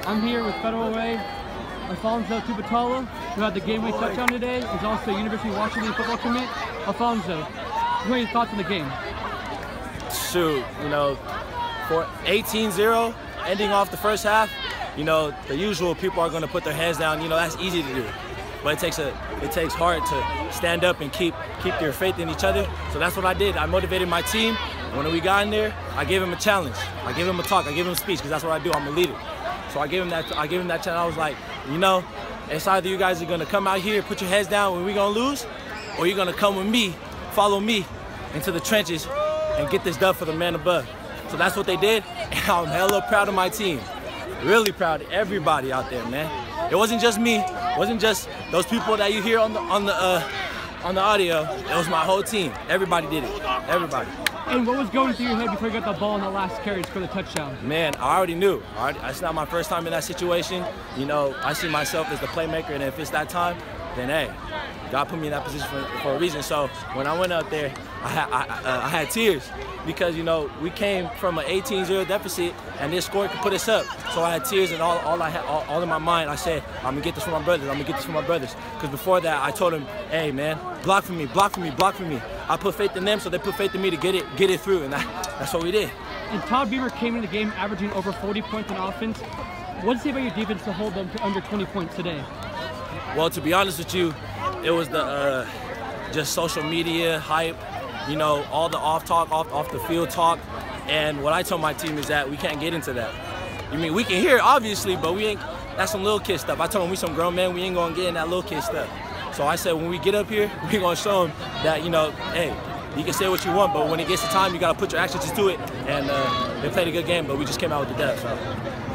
I'm here with Federal Way, Alfonso Tubatala, who had the game week touchdown today. He's also a University of Washington football commit. Alfonso, what are your thoughts on the game? Shoot, you know, for 18-0, ending off the first half, you know, the usual people are going to put their hands down. You know, that's easy to do. But it takes heart to stand up and keep your faith in each other. So that's what I did. I motivated my team. When we got in there, I gave him a challenge. I gave him a talk. I gave him a speech because that's what I do. I'm a leader. So I gave him that challenge. I was like, you know, it's either you guys are gonna come out here, put your heads down when we're gonna lose, or you're gonna come with me, follow me into the trenches and get this dub for the man above. So that's what they did, and I'm hella proud of my team. Really proud of everybody out there, man. It wasn't just me. It wasn't just those people that you hear on the audio. It was my whole team. Everybody did it. Everybody. And what was going through your head before you got the ball in the last carries for the touchdown? Man, I already knew. It's not my first time in that situation. You know, I see myself as the playmaker, and if it's that time, then hey, God put me in that position for a reason. So when I went out there, I had tears because, you know, we came from an 18-0 deficit, and this score could put us up. So I had tears, and all in my mind, I said, I'm gonna get this for my brothers. I'm gonna get this for my brothers. Because before that, I told them, hey man, block for me, block for me, block for me. I put faith in them, so they put faith in me to get it through, and that's what we did. And Todd Beaver came into the game averaging over 40 points on offense. What does it say about your defense to hold them to under 20 points today? Well, to be honest with you, it was the just social media hype, you know, all the off the field talk, and what I told my team is that we can't get into that. I mean, we can hear it obviously, but we ain't. That's some little kid stuff. I told them we some grown men, we ain't gonna get in that little kid stuff. So I said, when we get up here, we're gonna show them that, you know, hey, you can say what you want, but when it gets to time, you gotta put your actions to it. And they played a good game, but we just came out with the dub. So.